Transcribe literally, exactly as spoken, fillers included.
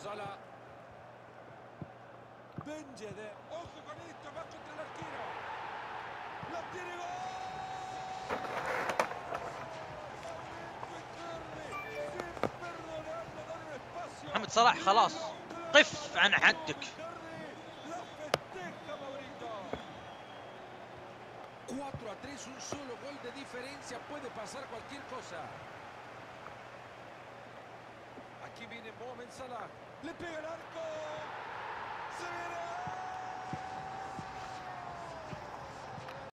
Salah. Ben Yedder. Ojo con esto, va contra el arquero. ¡La tiene gol! محمد صلاح خلاص قف عن حدك. cuatro a tres, un solo gol de diferencia, puede pasar cualquier cosa. Aquí viene Mohamed Salah, le pega el arco, se verá.